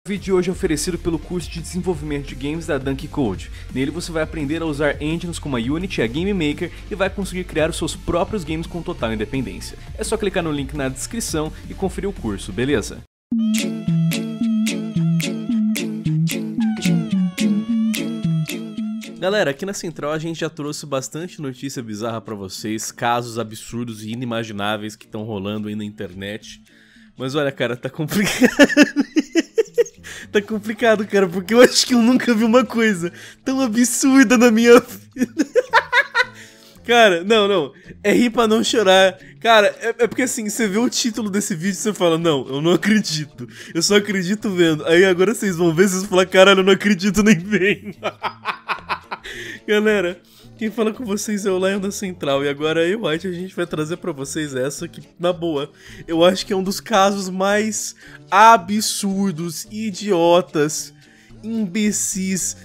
O vídeo de hoje é oferecido pelo curso de desenvolvimento de games da Dunk Code. Nele você vai aprender a usar engines como a Unity e a Game Maker e vai conseguir criar os seus próprios games com total independência. É só clicar no link na descrição e conferir o curso, beleza? Galera, aqui na Central a gente já trouxe bastante notícia bizarra pra vocês, casos absurdos e inimagináveis que estão rolando aí na internet. Mas olha, cara, tá complicado. Tá complicado, cara, porque eu acho que eu nunca vi uma coisa tão absurda na minha vida. Cara, não, é rir pra não chorar. Cara, é porque assim, você vê o título desse vídeo e você fala, não, eu não acredito. Eu só acredito vendo. Aí agora vocês vão ver e vocês vão falar, caralho, eu não acredito nem vendo. Galera, quem fala com vocês é o Lion da Central. E agora eu, White, a gente vai trazer pra vocês essa que, na boa, eu acho que é um dos casos mais absurdos, idiotas, imbecis,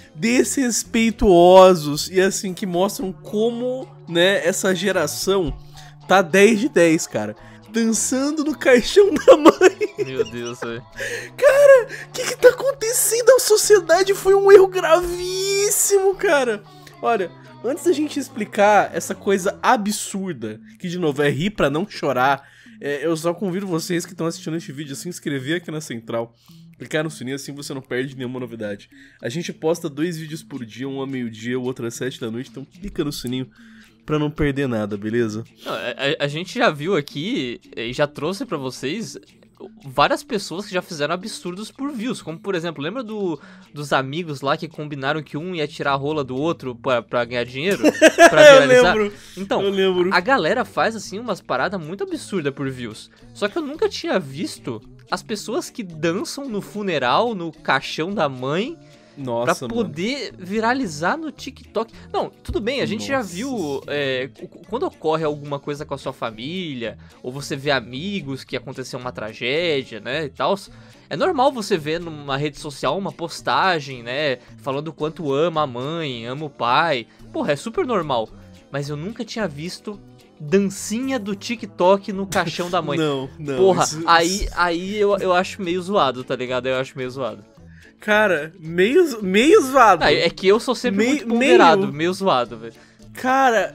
desrespeituosos e assim, que mostram como, né, essa geração tá 10 de 10, cara. Dançando no caixão da mãe. Meu Deus, velho. Cara, o que tá acontecendo? A sociedade foi um erro gravíssimo, cara. Olha, antes da gente explicar essa coisa absurda, que de novo é rir pra não chorar, eu só convido vocês que estão assistindo este vídeo a se inscrever aqui na Central, clicar no sininho, assim você não perde nenhuma novidade. A gente posta 2 vídeos por dia, um ao meio-dia, o outro às 7 da noite, então clica no sininho pra não perder nada, beleza? Não, a gente já viu aqui e já trouxe pra vocês várias pessoas que já fizeram absurdos por views, como por exemplo, lembra dos amigos lá que combinaram que um ia tirar a rola do outro pra ganhar dinheiro? Pra viralizar? Eu lembro. Então, a galera faz assim umas paradas muito absurdas por views. Só que eu nunca tinha visto as pessoas que dançam no funeral, no caixão da mãe, nossa, pra poder viralizar no TikTok. Não, tudo bem, a gente já viu quando ocorre alguma coisa com a sua família, ou você vê amigos que aconteceu uma tragédia, né, e tal. É normal você ver numa rede social uma postagem, né, falando o quanto ama a mãe, ama o pai. Porra, é super normal. Mas eu nunca tinha visto dancinha do TikTok no caixão da mãe. Não. Porra, aí eu acho meio zoado, tá ligado? Eu acho meio zoado. Cara, meio zoado. É que eu sou sempre muito ponderado, meio zoado, velho. Cara,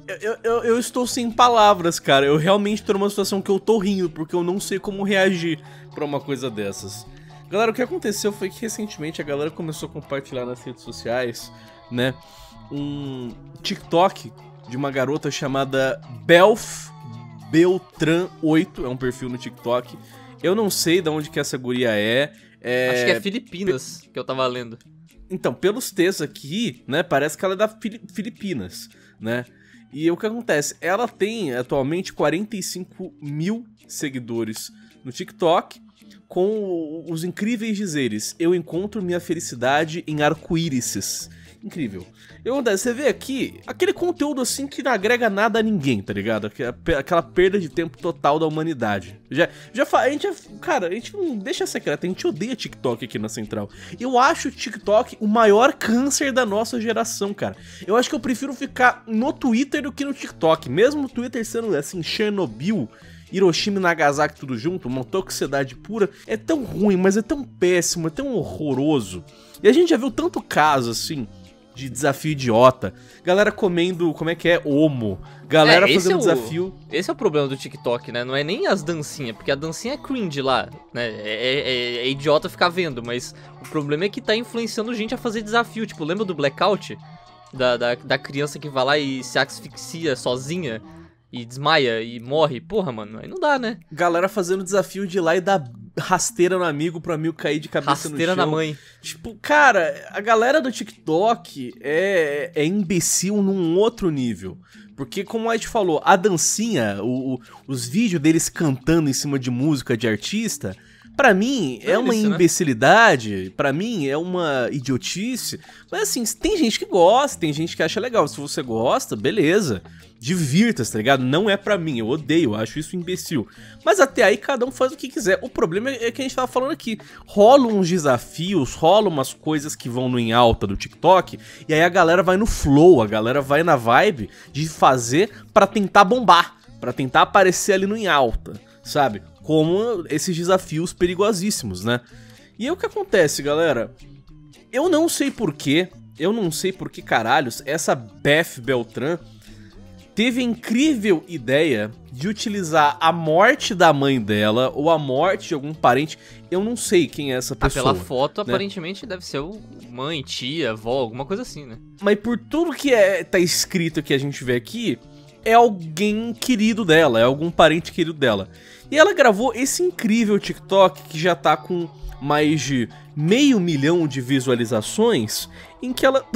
eu estou sem palavras, cara. Eu realmente tô numa situação que eu tô rindo, porque eu não sei como reagir pra uma coisa dessas. Galera, o que aconteceu foi que recentemente a galera começou a compartilhar nas redes sociais, né, um TikTok de uma garota chamada Beltran8, é um perfil no TikTok. Eu não sei de onde que essa guria é. Acho que é Filipinas, que eu tava lendo. Então, pelos textos aqui, né, parece que ela é da Filipinas, né? E o que acontece? Ela tem atualmente 45 mil seguidores no TikTok, com os incríveis dizeres: eu encontro minha felicidade em arco-íris. Incrível. E acontece, você vê aqui aquele conteúdo assim que não agrega nada a ninguém, tá ligado? Aquela perda de tempo total da humanidade. Cara, a gente não deixa secreto, a gente odeia TikTok aqui na Central. Eu acho o TikTok o maior câncer da nossa geração, cara. Eu acho que eu prefiro ficar no Twitter do que no TikTok. Mesmo o Twitter sendo assim, Chernobyl, Hiroshima e Nagasaki tudo junto, uma toxicidade pura, é tão ruim, mas é tão péssimo, é tão horroroso. E a gente já viu tanto caso assim de desafio idiota, galera comendo, como é que é, homo, galera fazendo desafio. Esse é o problema do TikTok, né? Não é nem as dancinhas, porque a dancinha é cringe lá, né? É idiota ficar vendo, mas o problema é que tá influenciando gente a fazer desafio. Tipo, lembra do Blackout? Da criança que vai lá e se asfixia sozinha e desmaia e morre? Porra, mano, aí não dá, né? Galera fazendo desafio de ir lá e dar rasteira no amigo pro amigo cair de cabeça no chão. Rasteira na mãe. Tipo, cara, a galera do TikTok é imbecil num outro nível. Porque, como a gente falou, a dancinha, os vídeos deles cantando em cima de música de artista, pra mim é uma imbecilidade, pra mim é uma idiotice. Mas assim, tem gente que gosta, tem gente que acha legal. Se você gosta, beleza. Divirta-se, tá ligado? Não é pra mim, eu odeio, eu acho isso imbecil. Mas até aí cada um faz o que quiser. O problema é que a gente tava falando aqui. Rola uns desafios, rola umas coisas que vão no em alta do TikTok, e aí a galera vai no flow, a galera vai na vibe de fazer pra tentar bombar, pra tentar aparecer ali no em alta, sabe? Como esses desafios perigosíssimos, né? E aí o que acontece, galera? Eu não sei por que caralhos essa Beth Beltran teve a incrível ideia de utilizar a morte da mãe dela ou a morte de algum parente. Eu não sei quem é essa pessoa. Pela foto, né? Aparentemente deve ser mãe, tia, avó, alguma coisa assim, né? Mas por tudo que tá escrito que a gente vê aqui, é alguém querido dela, é algum parente querido dela. E ela gravou esse incrível TikTok que já tá com mais de 500 mil de visualizações, em que ela...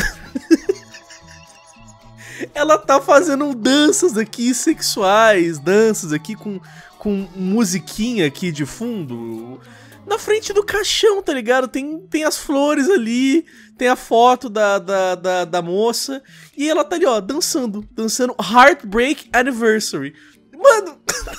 ela tá fazendo danças aqui sexuais, danças aqui com musiquinha aqui de fundo, na frente do caixão, tá ligado? Tem as flores ali, tem a foto da moça, e ela tá ali, ó, dançando Heartbreak Anniversary. Mano...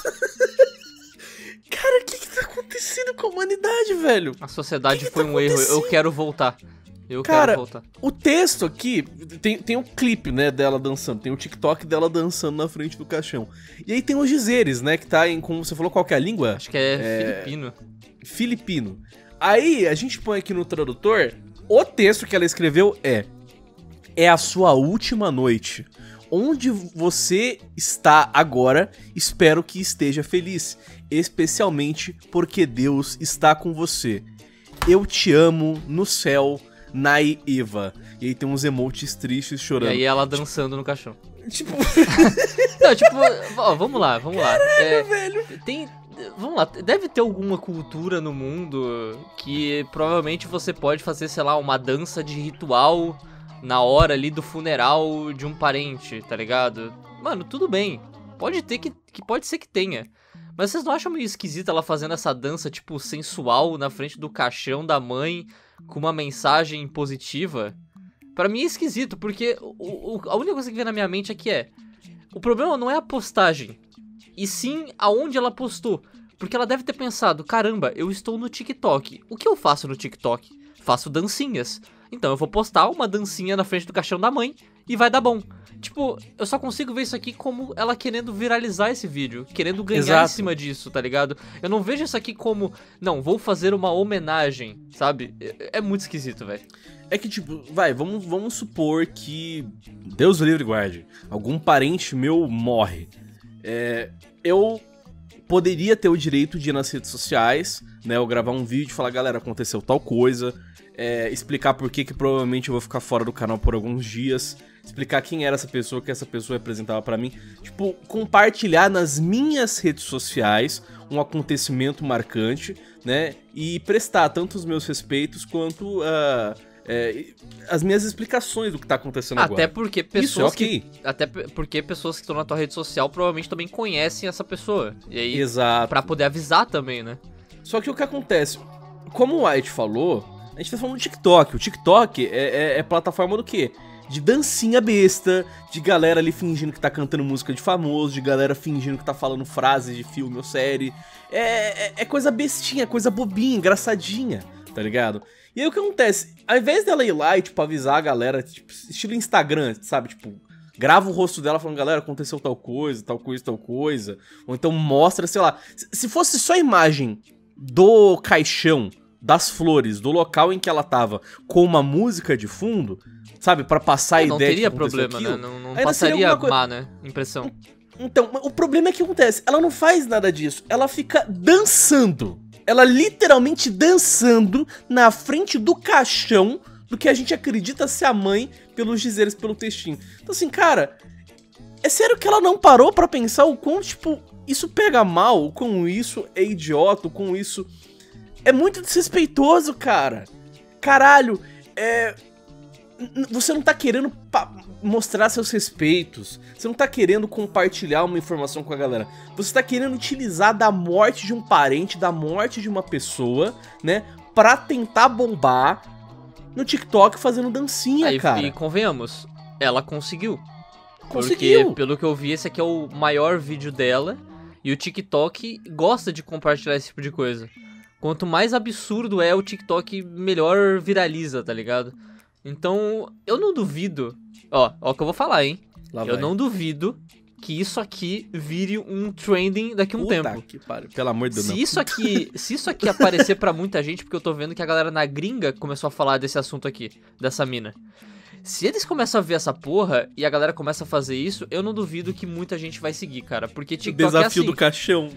Cara, o que tá acontecendo com a humanidade, velho? A sociedade foi um erro, eu quero voltar. Cara, o texto aqui, tem um clipe, né, dela dançando, tem o TikTok dela dançando na frente do caixão. E aí tem os dizeres, né, que tá em, como você falou, qual que é a língua? Acho que é filipino. Filipino. Aí a gente põe aqui no tradutor, o texto que ela escreveu é a sua última noite. Onde você está agora, espero que esteja feliz, especialmente porque Deus está com você. Eu te amo no céu, Nai Eva. E aí tem uns emotes tristes chorando. E aí ela dançando no caixão. Tipo... Não, tipo, ó, vamos lá. Caralho, velho. Vamos lá, deve ter alguma cultura no mundo que provavelmente você pode fazer, sei lá, uma dança de ritual na hora ali do funeral de um parente, tá ligado? Mano, tudo bem. Pode ter que pode ser que tenha. Mas vocês não acham meio esquisito ela fazendo essa dança, tipo, sensual na frente do caixão da mãe com uma mensagem positiva? Pra mim é esquisito, porque a única coisa que vem na minha mente aqui o problema não é a postagem, e sim aonde ela postou. Porque ela deve ter pensado, caramba, eu estou no TikTok. O que eu faço no TikTok? Faço dancinhas. Então eu vou postar uma dancinha na frente do caixão da mãe e vai dar bom. Tipo, eu só consigo ver isso aqui como ela querendo viralizar esse vídeo, querendo ganhar Exato. em cima disso, tá ligado? Eu não vejo isso aqui como, não, vou fazer uma homenagem, sabe? É muito esquisito, velho. É que, tipo, vamos supor que, Deus o livre e guarde, algum parente meu morre. Eu poderia ter o direito de ir nas redes sociais, né, eu gravar um vídeo e falar, galera, aconteceu tal coisa, explicar por que provavelmente eu vou ficar fora do canal por alguns dias, explicar quem era essa pessoa, o que essa pessoa representava pra mim, tipo, compartilhar nas minhas redes sociais um acontecimento marcante, né, e prestar tanto os meus respeitos quanto as minhas explicações do que tá acontecendo agora. Até porque pessoas okay. Até porque pessoas que estão na tua rede social provavelmente também conhecem essa pessoa. E aí, exato, pra poder avisar também, né? Só que o que acontece, como o White falou, a gente tá falando do TikTok. O TikTok é plataforma do quê? De dancinha besta, de galera ali fingindo que tá cantando música de famoso, de galera fingindo que tá falando frases de filme ou série. É coisa bestinha, coisa bobinha, engraçadinha, tá ligado? E aí o que acontece? Ao invés dela ir lá e, tipo, avisar a galera, tipo, estilo Instagram, sabe? Tipo, grava o rosto dela falando, galera, aconteceu tal coisa, tal coisa, tal coisa. Ou então mostra, sei lá. Se fosse só a imagem do caixão, das flores, do local em que ela tava, com uma música de fundo, sabe? Pra passar a ideia não teria que aconteceu problema, aquilo, né? Não passaria má, né? Impressão. Então, o problema é que acontece, ela não faz nada disso, ela fica dançando. Ela literalmente dançando na frente do caixão do que a gente acredita ser a mãe pelos dizeres, pelo textinho. Então assim, cara, é sério que ela não parou pra pensar o quão, tipo, isso pega mal, o quão isso é idiota, o quão isso é muito desrespeitoso, cara. Caralho, você não tá querendo mostrar seus respeitos, você não tá querendo compartilhar uma informação com a galera, você tá querendo utilizar da morte de um parente, da morte de uma pessoa, né, pra tentar bombar no TikTok fazendo dancinha, cara. E convenhamos, ela conseguiu. Conseguiu. Porque, pelo que eu vi, esse aqui é o maior vídeo dela, e o TikTok gosta de compartilhar esse tipo de coisa. Quanto mais absurdo é o TikTok, melhor viraliza, tá ligado? Então, eu não duvido. Ó o que eu vou falar, hein? Eu não duvido que isso aqui vire um trending daqui a um tempo. Que pariu. Pelo amor de Deus, Se isso aqui aparecer pra muita gente, porque eu tô vendo que a galera na gringa começou a falar desse assunto aqui, dessa mina. Se eles começam a ver essa porra e a galera começa a fazer isso, eu não duvido que muita gente vai seguir, cara. Porque TikTok desafio é assim. do caixão.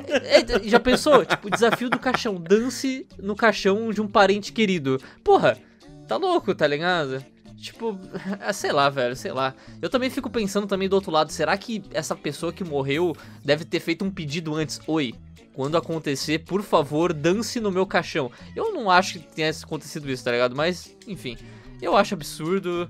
Já pensou? Tipo, desafio do caixão. Dance no caixão de um parente querido. Porra, tá louco, tá ligado? Tipo, sei lá, velho, sei lá. Eu também fico pensando também do outro lado, será que essa pessoa que morreu deve ter feito um pedido antes? Oi, quando acontecer, por favor, dance no meu caixão. Eu não acho que tenha acontecido isso, tá ligado? Mas, enfim, eu acho absurdo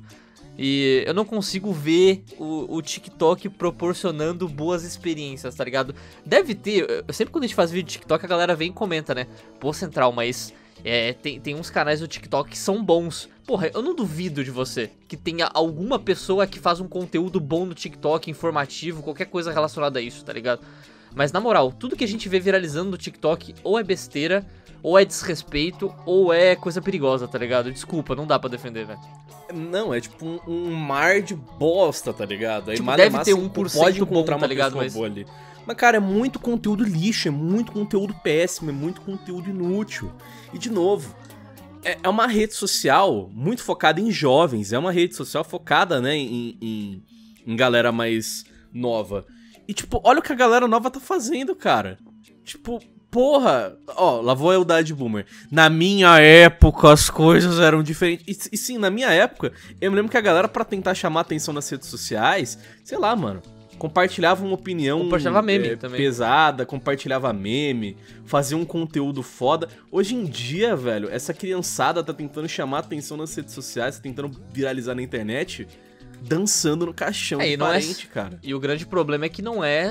e eu não consigo ver o TikTok proporcionando boas experiências, tá ligado? Deve ter, sempre quando a gente faz vídeo de TikTok, a galera vem e comenta, né? Pô, Central, mas... tem uns canais do TikTok que são bons. Porra, eu não duvido de você que tenha alguma pessoa que faz um conteúdo bom no TikTok, informativo, qualquer coisa relacionada a isso, tá ligado? Mas na moral, tudo que a gente vê viralizando no TikTok ou é besteira, ou é desrespeito, ou é coisa perigosa, tá ligado? Desculpa, não dá pra defender, velho. Não, é tipo um mar de bosta, tá ligado? Aí tipo, deve ter 1% pode encontrar bom, tá uma ligado? pessoa boa ali. Mas, cara, é muito conteúdo lixo, é muito conteúdo péssimo, é muito conteúdo inútil. E, de novo, é uma rede social muito focada em jovens, é uma rede social focada, né, em galera mais nova. E, tipo, olha o que a galera nova tá fazendo, cara. Tipo, porra, ó, lá vou eu dar de boomer. Na minha época as coisas eram diferentes. E sim, na minha época, eu me lembro que a galera, pra tentar chamar atenção nas redes sociais, sei lá, mano, compartilhava uma opinião meme também. Pesada, compartilhava meme, fazia um conteúdo foda. Hoje em dia, velho, essa criançada tá tentando chamar atenção nas redes sociais, tá tentando viralizar na internet, dançando no caixão de parente, cara. E o grande problema é que não é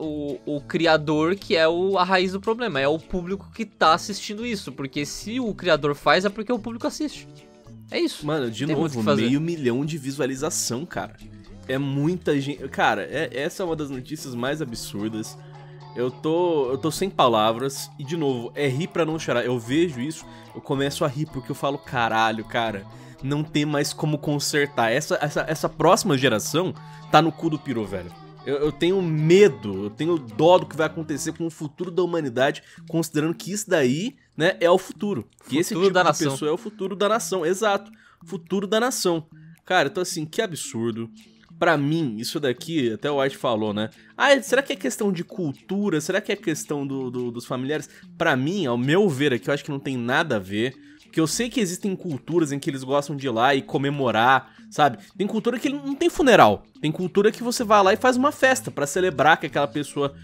o criador que é a raiz do problema, é o público que tá assistindo isso. Porque se o criador faz, é porque o público assiste. É isso. Mano, de novo, 500 mil de visualização, cara. É muita gente... Cara, essa é uma das notícias mais absurdas. Eu tô sem palavras. E, de novo, é rir pra não chorar. Eu vejo isso, eu começo a rir porque eu falo, caralho, cara, não tem mais como consertar. Essa próxima geração tá no cu do peru, velho. Eu tenho medo, eu tenho dó do que vai acontecer com o futuro da humanidade, considerando que isso daí, né, é o futuro. Que esse tipo de pessoa é o futuro da nação. Exato, futuro da nação. Cara, então assim, que absurdo. Pra mim, isso daqui, até o White falou, né? Será que é questão de cultura? Será que é questão dos familiares? Pra mim, ao meu ver aqui, eu acho que não tem nada a ver. Porque eu sei que existem culturas em que eles gostam de ir lá e comemorar, sabe? Tem cultura que não tem funeral. Tem cultura que você vai lá e faz uma festa pra celebrar que aquela pessoa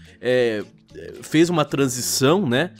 fez uma transição, né?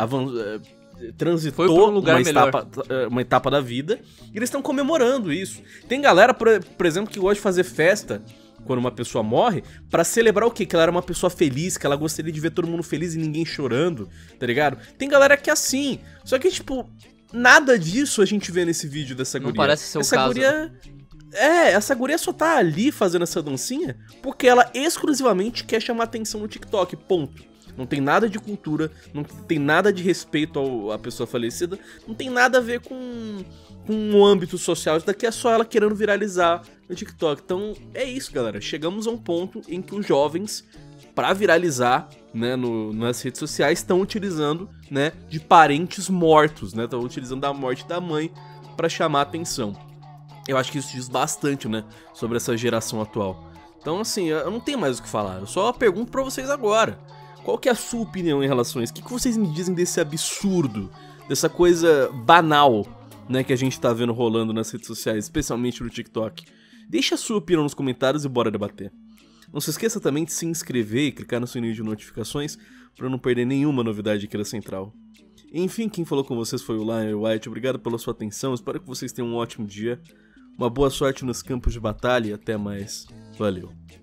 Transitou foi pra um lugar uma etapa da vida e eles estão comemorando isso. Tem galera, por exemplo, que gosta de fazer festa quando uma pessoa morre pra celebrar o quê? Que ela era uma pessoa feliz, que ela gostaria de ver todo mundo feliz e ninguém chorando, tá ligado? Tem galera que é assim, só que tipo, nada disso a gente vê nesse vídeo dessa guria. Não parece ser o caso. Guria... essa guria só tá ali fazendo essa dancinha porque ela exclusivamente quer chamar atenção no TikTok, ponto. Não tem nada de cultura, não tem nada de respeito à pessoa falecida, não tem nada a ver com o âmbito social. Isso daqui é só ela querendo viralizar no TikTok. Então é isso, galera. Chegamos a um ponto em que os jovens, pra viralizar, né, nas redes sociais, estão utilizando, né, de parentes mortos, né? Estão utilizando a morte da mãe pra chamar atenção. Eu acho que isso diz bastante, né, sobre essa geração atual. Então, assim, eu não tenho mais o que falar. Eu só pergunto pra vocês agora. Qual que é a sua opinião em relação a isso? O que vocês me dizem desse absurdo, dessa coisa banal, né, que a gente tá vendo rolando nas redes sociais, especialmente no TikTok? Deixa a sua opinião nos comentários e bora debater. Não se esqueça também de se inscrever e clicar no sininho de notificações para não perder nenhuma novidade aqui da Central. Enfim, quem falou com vocês foi o Lion White. Obrigado pela sua atenção, espero que vocês tenham um ótimo dia, uma boa sorte nos campos de batalha e até mais. Valeu.